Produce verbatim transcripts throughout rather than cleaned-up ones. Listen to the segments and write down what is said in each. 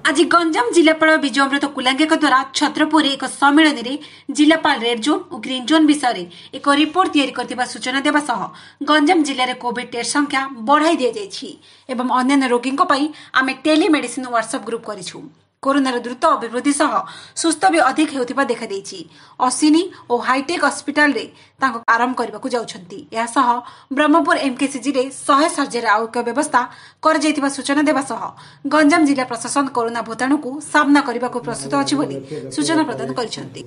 आज गंजाम जिलापाल विजय अमृत कुलांगे द्वारा छत्रपुर एक सम्मेलन में जिलापाल रेड जोन और ग्रीन जोन विषय में एक रिपोर्ट तैयारी सूचना देवा सह गंजाम जिले में कोविड टेस्ट संख्या बढ़ाई दि जाइछि एवं अन्य रोगी आम टेलीमेडिसिन व्हाट्सएप ग्रुप करिछु। कोरोनार द्रुत अभिवृद्धि सह सुस्थ भी अधिक होता देखा देछि। अश्विनी और हाईटेक हॉस्पिटल रे तांको आरंभ करने को जाउछंती। या सह ब्रह्मपुर एमकेसीजी रे सौ सर्जरी आउट व्यवस्था कर जाइतिबा सूचना देवा सह गंजाम जिला प्रशासन कोरोना भूताणु को सामना करने को प्रस्तुत अछि बोली सूचना प्रदान करिसंती।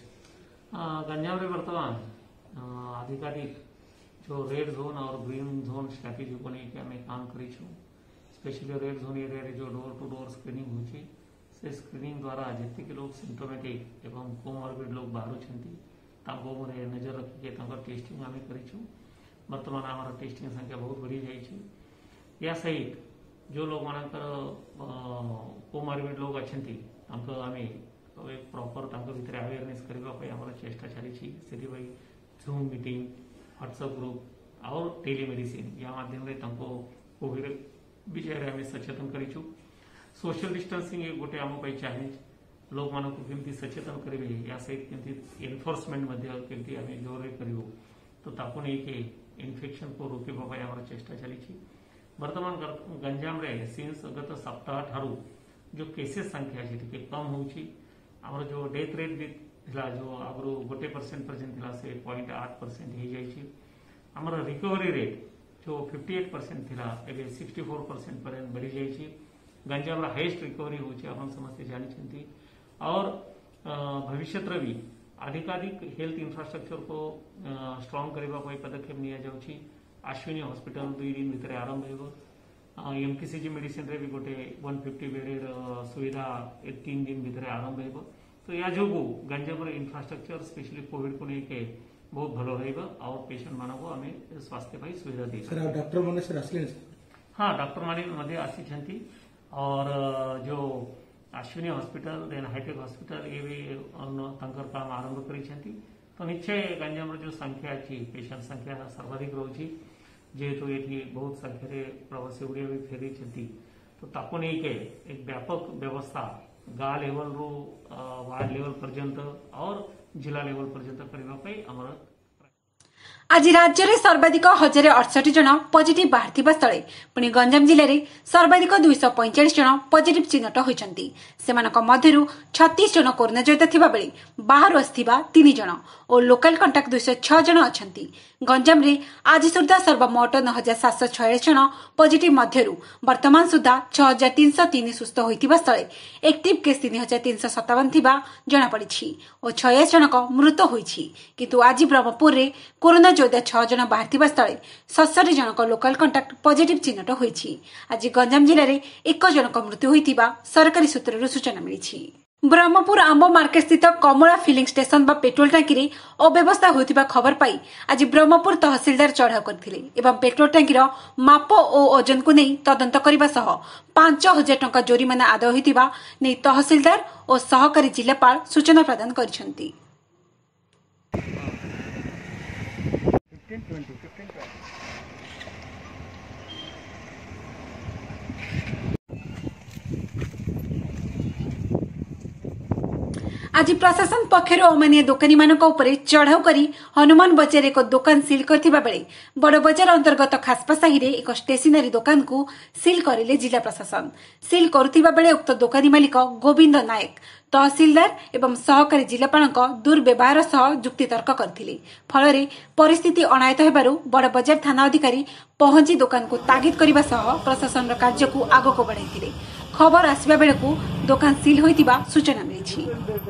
गंजाम रे वर्तमान अधिकारिक जो रेड जोन और ग्रीन जोन स्ट्रेटेजी को लेके हमें काम करिछु। स्पेशली रेड जोन एरिया रे जो डोर टू डोर स्क्रीनिंग होछि से स्क्रीनिंग द्वारा जितने लोग सिम्टोमेटिक एवं कोमॉर्बिड लोग बाहरुछंती ताको मोरे नजर रखिके तांकर टेस्टिंग आमे करिछु। वर्तमान हमारा टेस्टिंग संख्या बहुत बढ़ी जाइछि। या सहित जो लोग मानकर कोमॉर्बिड लोग अछंती तांको आमे एक प्रॉपर तांको भितर अवेयरनेस करबा पय हमर चेष्टा चलीछि। सेति भाई जूम मीटिंग व्हाट्सएप ग्रुप और टेलीमेडिसिन या माध्यम रे तांको कोविड विषय रे हमें सचेतन करिछु। सोशल डिस्टेंसिंग एक गोटे आम चैलेंज लोक मान केमती सचेतन करेंगे या सहित केमती एनफोर्समेंट केमती आम जोर करूँ तो ताकू नहीं के इन्फेक्शन को रोकवा आम चेष्टा चली। वर्तमान गंजाम रे सिंस गत सप्ताह ठारू जो केसेस संख्या है कम होमर जो डेथ रेट भी था जो आगु गोटे परसेंट परसेंट था से पॉइंट आठ परसेंट हो जामर रिकवरी रेट जो फिफ्टी एट परसेंट था एवं सिक्सटी फोर परसेंट पर बढ़ी जाइए। गंजाम हाईएस्ट रिकवरी होची आपण समस्ते जानी और भविष्य भी अधिकाधिक हेल्थ इंफ्रास्ट्रक्चर को स्ट्रॉन्ग करने पदक्षेप नि जाउछि। अश्विनी हॉस्पिटल दुई दिन भितर आरंभ हो। एमकेसीजी मेडिसिन रे भी गोटे वन फिफ्टी बेड सुविधा एक तीन दिन भितर आरंभ हो। तो या जो गंजाम इंफ्रास्ट्रक्चर स्पेशली कोविड को लेके बहुत भल रहा और पेशेंट मान को आम स्वास्थ्य सुविधा दी। डॉक्टर मैंने सर आसले हाँ डॉक्टर मैंने आसी और जो Ashwini hospital then hitech hospital ये भी तंकर काम आरंभ करी। तो निश्चय गंजाम जो संख्या अच्छी पेशेंट संख्या सर्वाधिक रोची जेहेतु ये बहुत संख्या प्रवासी गुड़िया भी फेरी तो ताको नहीं के एक व्यापक व्यवस्था गाँ लेवल रू वार्ड लेवल पर्यंत और जिला लेवल पर्यंत करने आमर आज राज्य में सर्वाधिक हजार अड़सठ जन पॉजिटिव बाहर स्थले पुणी गंजाम जिले में सर्वाधिक दुईश पैंचाश जन पॉजिटिव चिन्हट होती। मध्यरु छत्तीस जन कोरोना जड़ित थिबा बेले बाहर आसिथिबा तीन जन और लोकल कंटाक्ट दुईश छह जन अछंती। गंजाम रे आज सुधा सर्वमोट नौ हजार सात सौ छयालीस जन पॉजिटिव मध्यरु वर्तमान सुधा छह हजार तीन सौ तीन सुस्थ होइथिबा स्थले एक्टिव केस तीन हजार तीन सौ सत्तावन थिबा जणा पड़िछि और छयासी जनक मृत होइछि। किंतु आज ब्रह्मपुर रे कोरोना जोधा छह जन बाहर स्थले सतसठ जनक लोकल कंटाक्ट पॉजिटिव चिन्हट होइछि। आज गंजाम जिले में एक जनक मृत्यु होइथिबा सरकारी सूत्रରୁ सूचना मिलिछि। ब्रह्मपुर आंब मार्केट स्थित कमला फिलिंग स्टेशन बा पेट्रोल टांकी अव्यवस्था होइथिबा खबर पाई आज ब्रह्मपुर तहसीलदार चढ़ाऊ करथिले एवं पेट्रोल टांकीर माप और ओजन को नहीं तदंत करबा सह पांच हजार टंका जोरिमाना आदाय होइथिबा नै तहसीलदार और सहकारी जिलापाल सूचना प्रदान करिसंती। आज प्रशासन पक्षर अमानिया दोकानी मानक उपरे चढ़ाऊ करी हनुमान बजार एक दुकान सील करथिबा बेले बड़ बजार अंतर्गत खासपा साही रे एक स्टेशनरी दुकान को सील करिले जिला प्रशासन। सील करुथिबा बेले उक्त दोकानी मालिक गोविंद नायक तहसीलदार एवं सहकारी जिलापालक दुर्व्यवहार सह जुक्तितर्क करथिले। फल परिस्थिति अनायत हेबारु बड़ बजार थाना अधिकारी पहुंची दुकान को तागिद करबा सह प्रशासन कार्य को आगको बढ़ाइथिले। खबर आसबा बेलकु दुकान सील होइतिबा सूचना मिलिछि।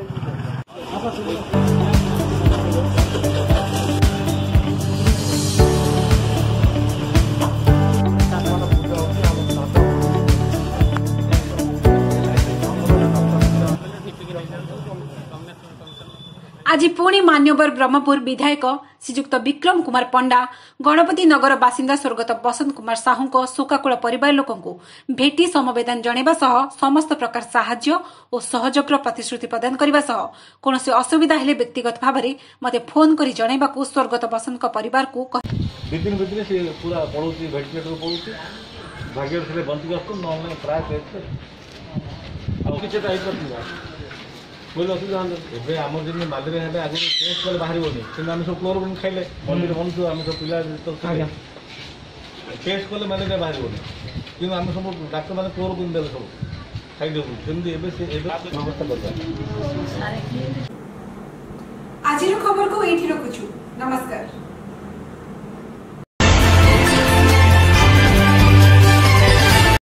आज पुणी मान्यवर ब्रह्मपुर विधायक श्रीजुक्त विक्रम कुमार पंडा गणपति नगर बासिंदा स्वर्गत बसंत कुमार साहू शोकाकुल परिवार लोकंकु भेटी समवेदन जणेबा सह समस्त प्रकार साहाय्य और सहयोग प्रतिश्रुति प्रदान करबा सह कोनोसी असुविधा हेले व्यक्तिगत भाव में मते फोन करी जणेबाकु स्वर्गत बसंत परिवार को दिन दिन से पूरा पड़ोसी भेटिनेट पड़ोसी भाग्य बंचिक प्राय କିଛି ହେଇପାରୁନି ବୋଇଲେ ଅସୁବିଧା ଏବେ ଆମର ଯେମିତି ମାଲିରେ ହେଲେ ଆଗରୁ ଟେଷ୍ଟ କଲେ ବାହାରିବନି କିନ୍ତୁ ଆମେ ସବୁ କ୍ଲୋରୋକୁଇନ୍ ଖାଇଲେ ମନ୍ଦିର ମଣିଷ ଆମେ ସବୁ ପିଲା ଟେଷ୍ଟ କଲେ ମ୍ୟାଲେରିଆ ବାହାରିବନି କିନ୍ତୁ ଆମେ ସବୁ ଡାକ୍ତରମାନେ କ୍ଲୋରୋକୁଇନ୍ ଦେଲେ ସବୁ ଖାଇଦେଉଛନ୍ତି ସେମିତି ଏବେ ସେ ଏବେ ବ୍ୟବସ୍ଥା କରିବା। ଆଜିର ଖବରକୁ ଏଇଠି ରଖୁଛୁ। ନମସ୍କାର।